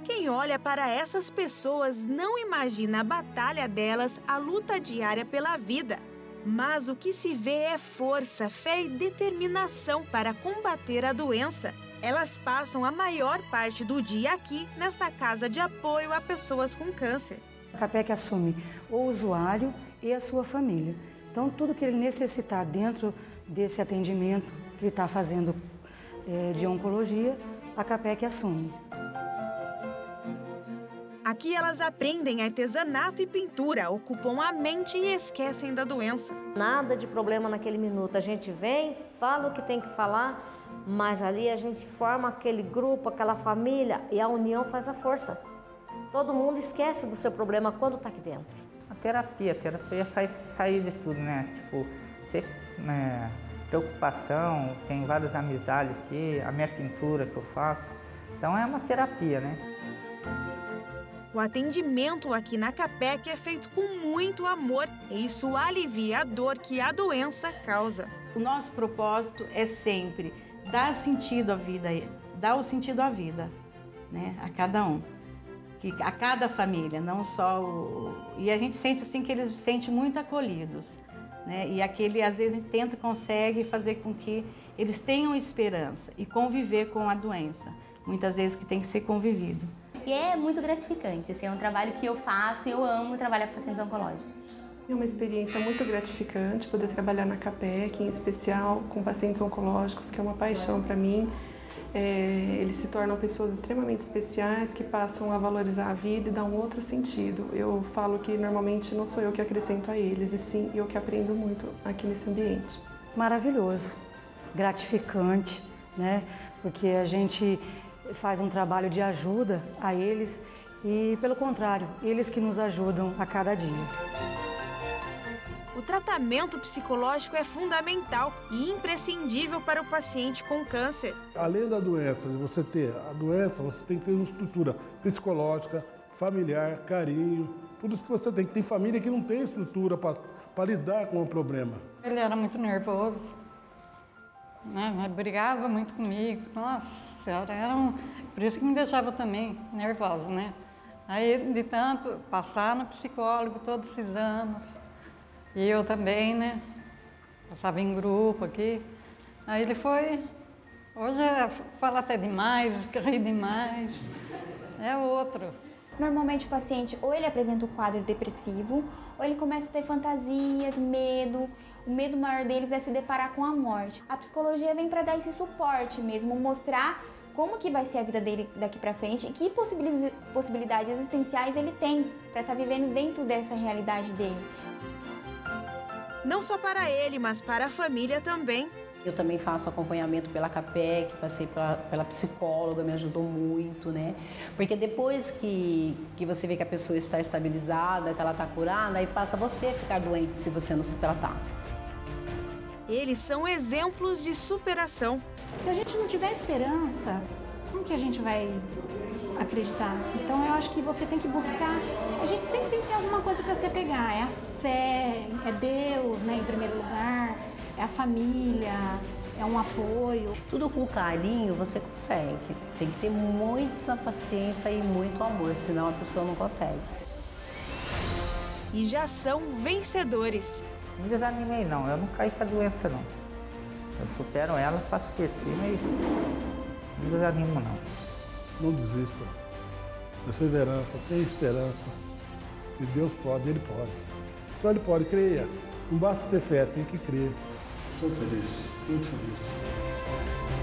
Quem olha para essas pessoas não imagina a batalha delas, a luta diária pela vida. Mas o que se vê é força, fé e determinação para combater a doença. Elas passam a maior parte do dia aqui, nesta casa de apoio a pessoas com câncer. A CAPEC assume o usuário e a sua família. Então, tudo que ele necessitar dentro desse atendimento que ele está fazendo de oncologia, a CAPEC assume. Aqui elas aprendem artesanato e pintura, ocupam a mente e esquecem da doença. Nada de problema naquele minuto. A gente vem, fala o que tem que falar, mas ali a gente forma aquele grupo, aquela família e a união faz a força. Todo mundo esquece do seu problema quando está aqui dentro. A terapia faz sair de tudo, né? Tipo, preocupação, tem várias amizades aqui, a minha pintura que eu faço. Então é uma terapia, né? O atendimento aqui na CAPEC é feito com muito amor e isso alivia a dor que a doença causa. O nosso propósito é sempre dar sentido à vida, dar o sentido à vida, né? A cada um, a cada família, não só E a gente sente assim que eles se sentem muito acolhidos, né? E às vezes a gente consegue fazer com que eles tenham esperança e conviver com a doença, muitas vezes que tem que ser convivido. E é muito gratificante, assim, é um trabalho que eu faço e eu amo trabalhar com pacientes oncológicos. É uma experiência muito gratificante poder trabalhar na CAPEC, em especial com pacientes oncológicos, que é uma paixão para mim. Eles se tornam pessoas extremamente especiais, que passam a valorizar a vida e dar um outro sentido. Eu falo que normalmente não sou eu que acrescento a eles, e sim eu que aprendo muito aqui nesse ambiente. Maravilhoso, gratificante, né? Porque a gente faz um trabalho de ajuda a eles e, pelo contrário, eles que nos ajudam a cada dia. O tratamento psicológico é fundamental e imprescindível para o paciente com câncer. Além da doença, de você ter a doença, você tem que ter uma estrutura psicológica, familiar, carinho, tudo isso que você tem. Tem família que não tem estrutura para lidar com o problema. Ele era muito nervoso. Brigava muito comigo, nossa senhora, por isso que me deixava também nervosa, né? Aí, de tanto passar no psicólogo todos esses anos, e eu também, né? Passava em grupo aqui, aí ele foi, hoje fala até demais, ri demais, é outro. Normalmente o paciente ou ele apresenta um quadro depressivo, ou ele começa a ter fantasias, medo. O medo maior deles é se deparar com a morte. A psicologia vem para dar esse suporte mesmo, mostrar como que vai ser a vida dele daqui para frente e que possibilidades existenciais ele tem para estar vivendo dentro dessa realidade dele. Não só para ele, mas para a família também. Eu também faço acompanhamento pela CAPEC, passei pela psicóloga, me ajudou muito, né? Porque depois que você vê que a pessoa está estabilizada, que ela está curada, aí passa você a ficar doente se você não se tratar. Eles são exemplos de superação. Se a gente não tiver esperança, como que a gente vai acreditar? Então eu acho que você tem que buscar, a gente sempre tem que ter alguma coisa para se pegar, é a fé, é Deus, né, em primeiro lugar, é a família, é um apoio. Tudo com carinho você consegue, tem que ter muita paciência e muito amor, senão a pessoa não consegue. E já são vencedores. Não desanimei não, eu não caí com a doença não. Eu supero ela, passo por cima e não desanimo não. Não desista. Perseverança, tenha esperança. Que Deus pode, Ele pode. Só Ele pode, creia. Não basta ter fé, tem que crer. Sou feliz, muito feliz.